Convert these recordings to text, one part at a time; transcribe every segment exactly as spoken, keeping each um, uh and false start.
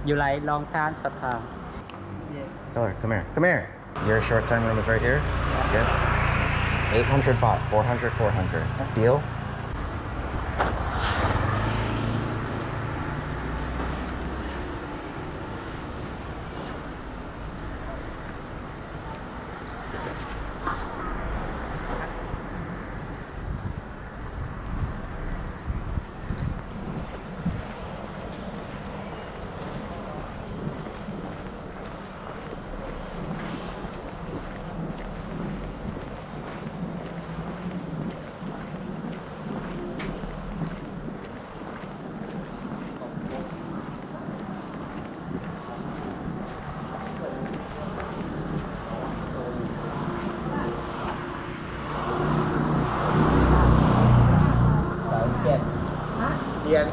You like long time, short time? Yeah. Tell her, come here, come here. Your short-term room is right here? Yes. eight hundred baht, four hundred, four hundred. Deal? Yeah.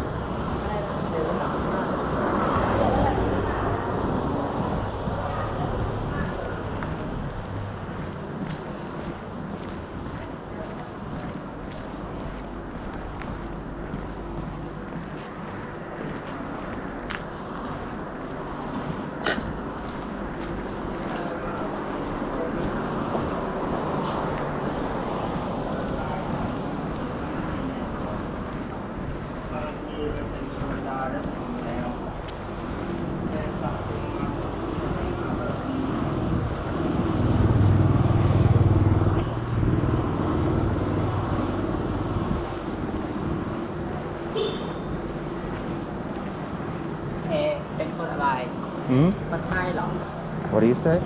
เอเป็นคนอะไร Hmm? คนไทยเหรอ What do you say?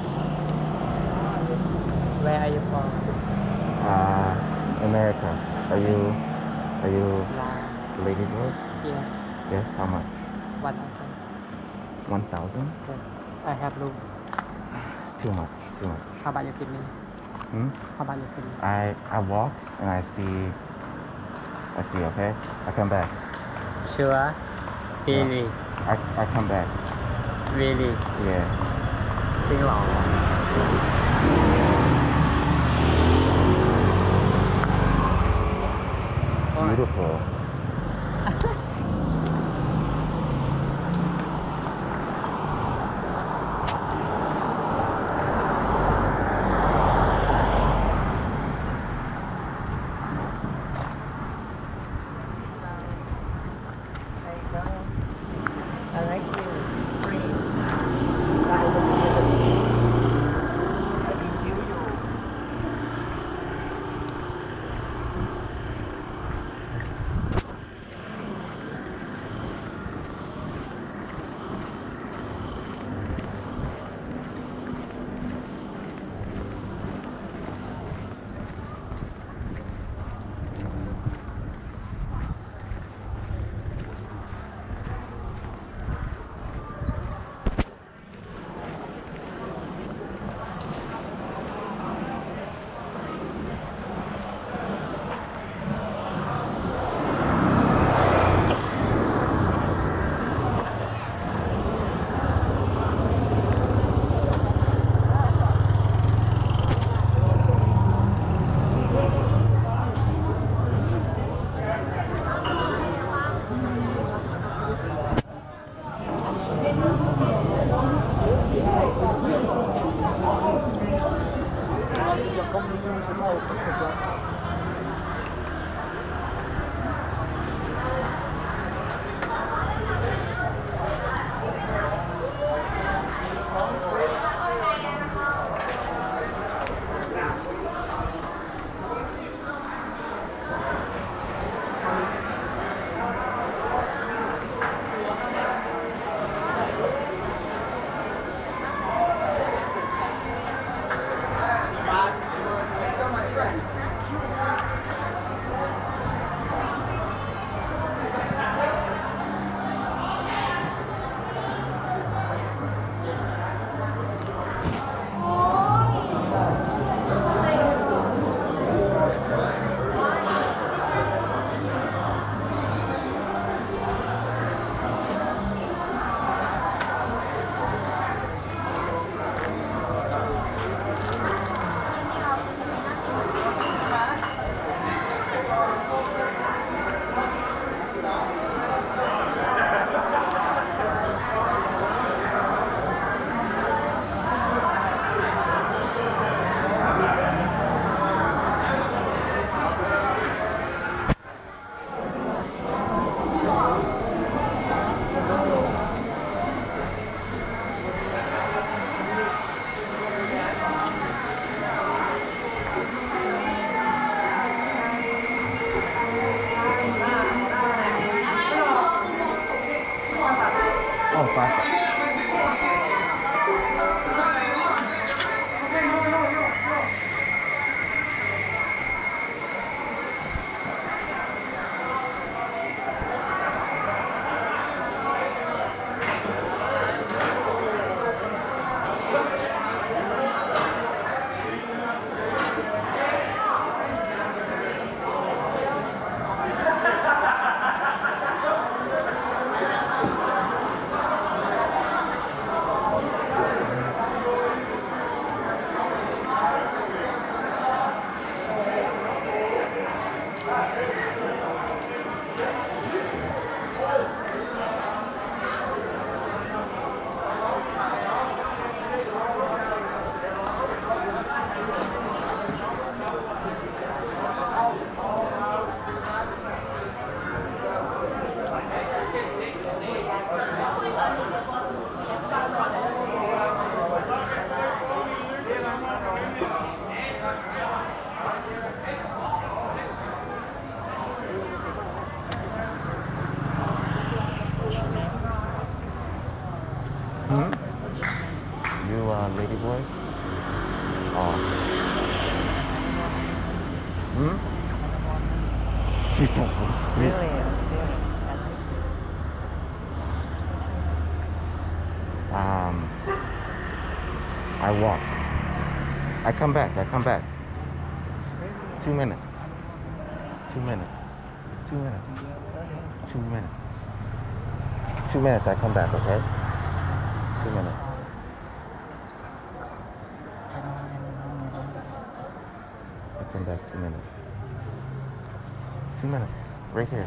Where are you from? Uh, America. Are you, are you Last Lady Bird? year, Yes, how much? one thousand. one thousand? I have room. It's too much, too much. How about you give me? Hmm? How about you give me? I, I walk and I see, I see, okay? I come back. Sure. Really, I, I come back. really. Yeah. จริงเหรอ Beautiful. I like you. Green. I review you. pasta. Hmm? You uh, lady boy? Oh. Hmm? Really, I'm serious. Um, I walk. I come back. I come back. Two minutes. Two minutes. Two minutes. Two minutes. Two minutes. I come back. Okay. Two minutes. I come back two minutes. Two minutes. Right here.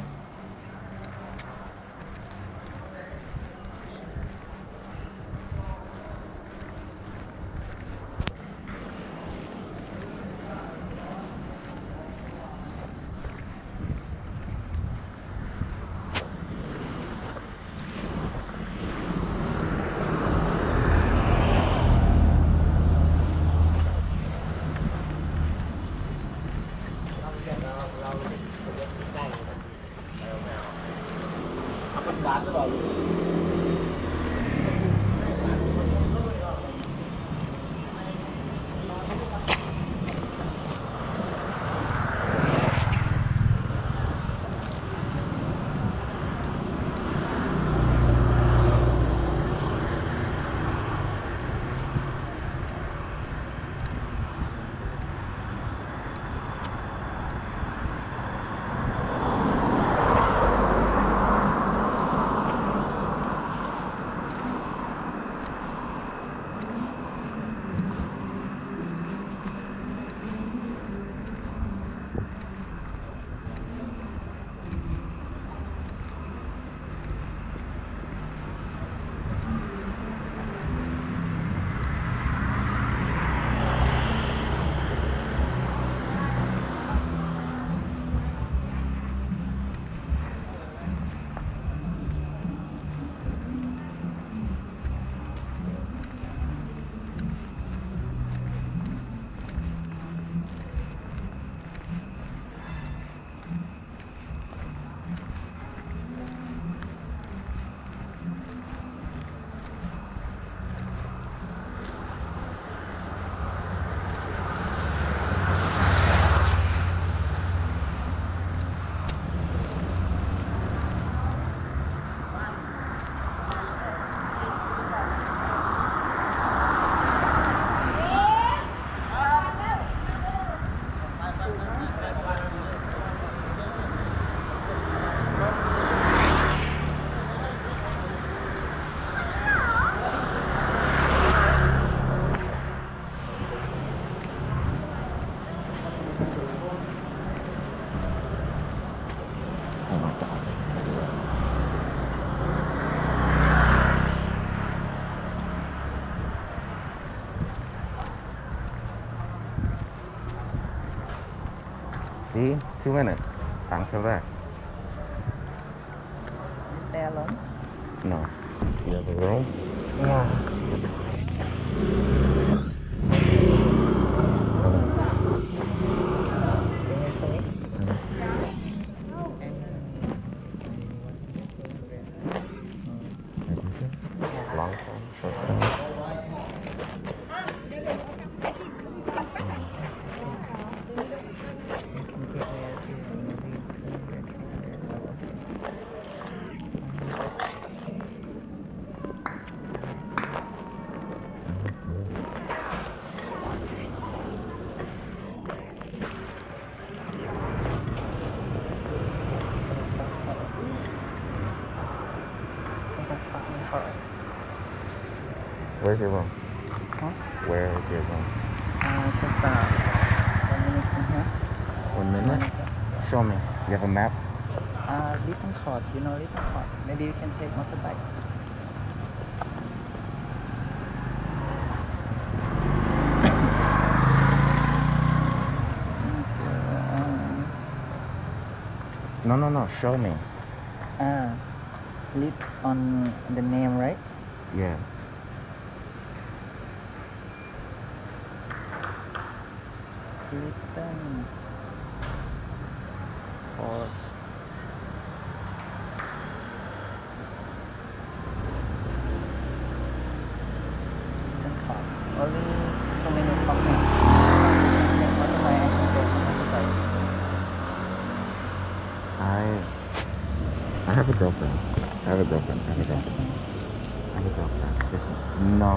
See? Two minutes. Until that. You stay alone? No. You have a room? Yeah. long term, short term. Where's your room? Huh? Where is your room? Uh, just uh, one minute from here. One minute? Show me. You have a map? Uh, Little Court, you know Little Court. Maybe we can take motorbike. So, um, No, no, no. Show me. uh, lit on the name, right? Yeah. Little Court. Little Court. Only two minutes from here. Take motorbike and take motorbike. I I have a girlfriend. I have a girlfriend. I have a girlfriend. I have a girlfriend. Just, no.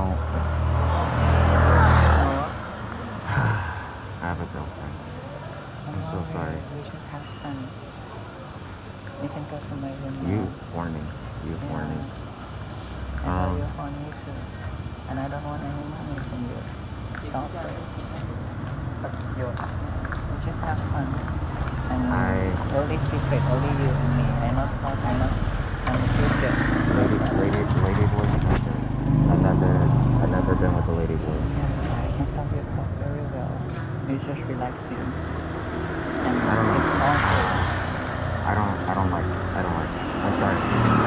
I have a girlfriend. I'm so sorry. We should have fun. We can go to my room You now. horny. You horny. I know Um, you're horny too. And I don't want any money from you. Stop it. But you we just have fun. And I- only secret, only you and me. I not talk, I not I'm a future. Lady, lady, lady boy person. I've never, I've never been with a lady boy. Yeah, I can solve your talk very well. You're just relaxing. And I don't know. it's awesome. I don't, I don't like, I don't like. I'm sorry.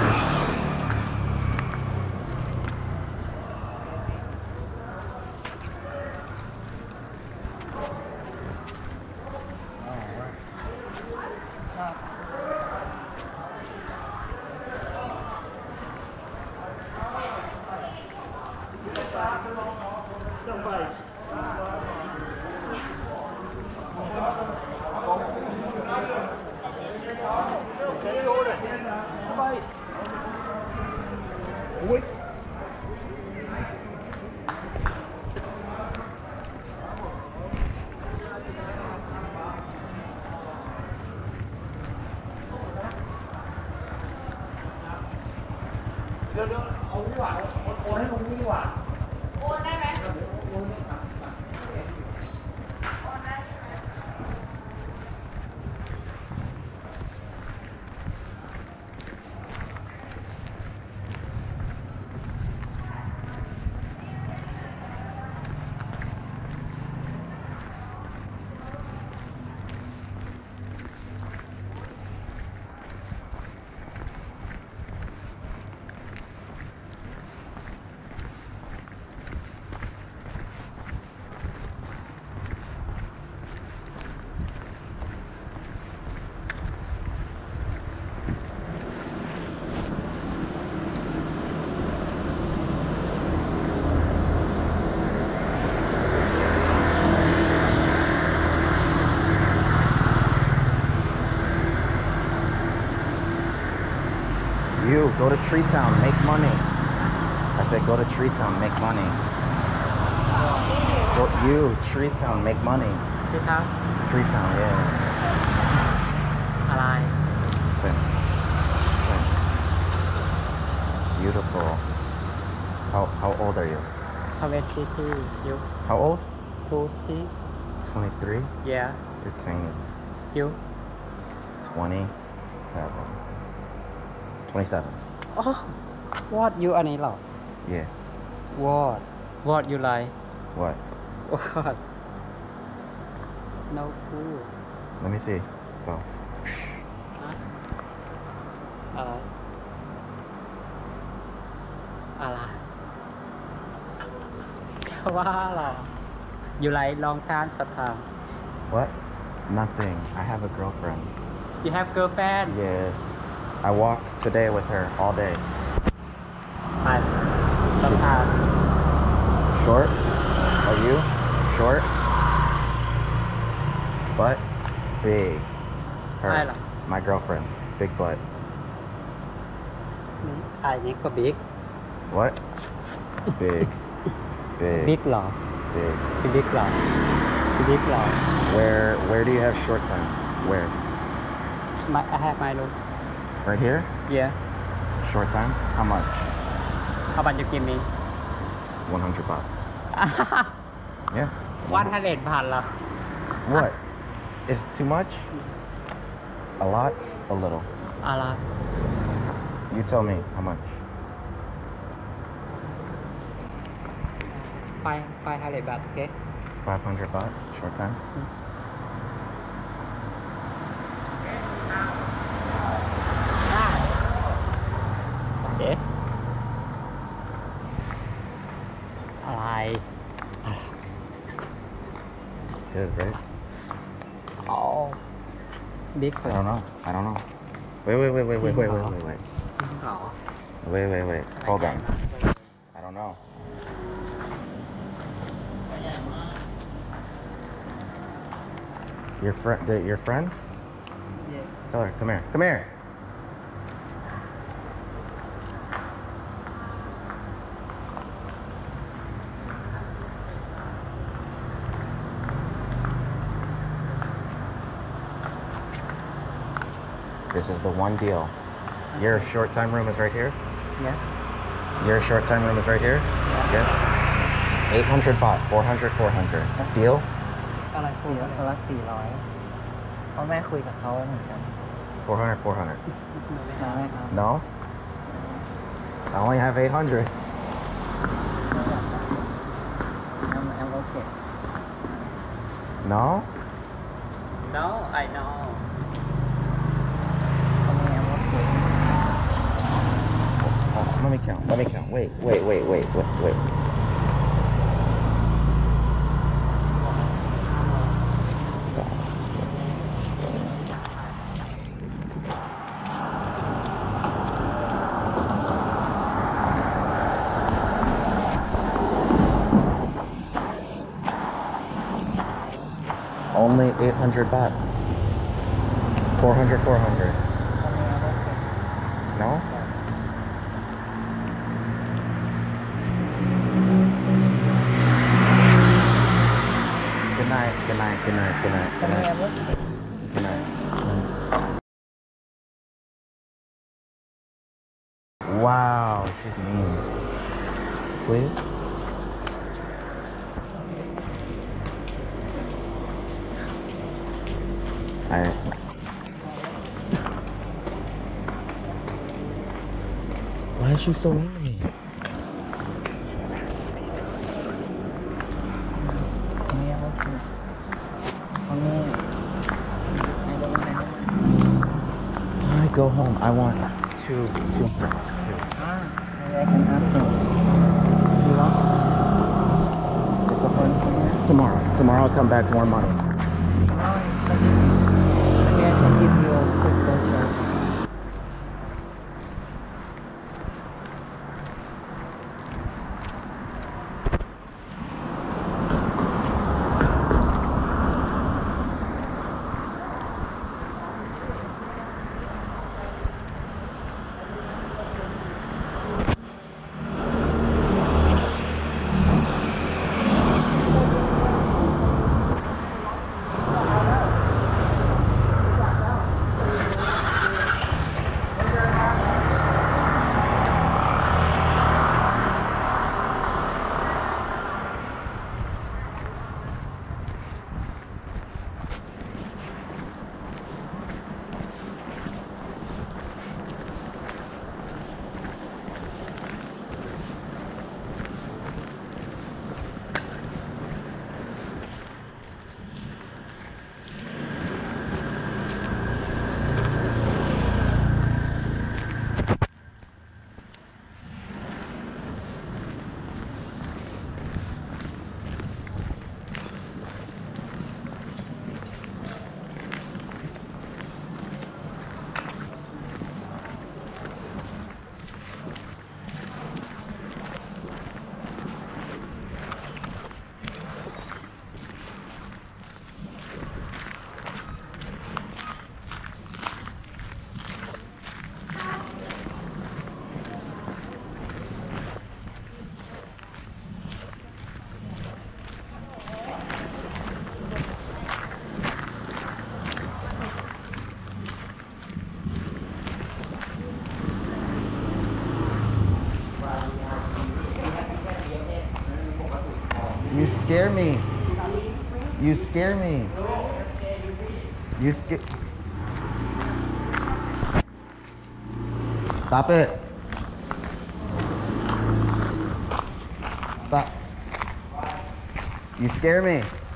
You, go to Tree Town, make money. I said go to Tree Town, make money. Go, you, Tree Town, make money. พี่ครับ Tree Town, yeah. อะไร Spin. Spin. Beautiful. How, how old are you? ทำเวทีที่ยุ How old? ทูที่ twenty-three? yeah You're tiny. ยุ twenty-seven. twenty-seven. อ๋อ what you อันนี้เหรอ Yeah. what what you like What? what no clue Let me see. Go. อะไรอะไรจะว่าเหรอ you like long time short time What? Nothing. I have a girlfriend. you have girlfriend Yeah. I walked today with her all day. I Short? Are you? Short? Butt? Big. Her. Ai là? My girlfriend. Big butt. aiนี้ก็บิ๊ก What? Big. Big. บิ๊กเหรอ Big. พี่บิ๊กเหรอพี่บิ๊กเหรอ Where where do you have short time? Where? my I have my room Right here? yeah Short time? How much? how about you give me one hundred baht. Yeah. วันห้าเด็ดพันเหรอ What? Is it too much? A lot? A little? อะไร You tell me how much. ไฟไฟห้าเด็ดบาทโอเค five hundred baht? Short time? โอเคอะไร It's good, right? อ๋อบิ๊ก I don't know. I don't know. Wait, wait, wait, wait, wait, wait, wait, wait, wait. จริงเหรอ Wait, wait, wait. Hold on. I don't know. Your friend, the, your friend? Yeah. Tell her, come here, come here. This is the one deal. Your short time room is right here? yes Your short time room is right here? Yes. eight hundred baht, four hundred, four hundred. Deal? อะไรสี่คนละสี่ร้อยเพราะแม่คุยกับเขาเหมือนกัน four hundred, four hundred. มาไหมครับ No? I only have eight hundred. แอมแอมโอเค No? no I know เขาไม่แอมโอเค Oh, let me count. Let me count. Wait, wait, wait, wait, wait, wait. Only eight hundred baht. four hundred, four hundred. เขาไม่แอมโอเค No? Good night, good night, good night, good night, เขา good ไม่แอ night, มโอเค good night. Wow, she's mean. Please? I... Why is she so mean to me? เขาไม่แอมโอเคเขาไม่ไอ้ตรงไหน I go home. I want two, two drinks, two. อ่าเดี๋ยว I can ask him you want Discipline? Tomorrow. Tomorrow I'll come back more money. no it's okay maybe I can give you a quick brochure You scare me. You scare me. You scare. Stop it. Stop. You scare me.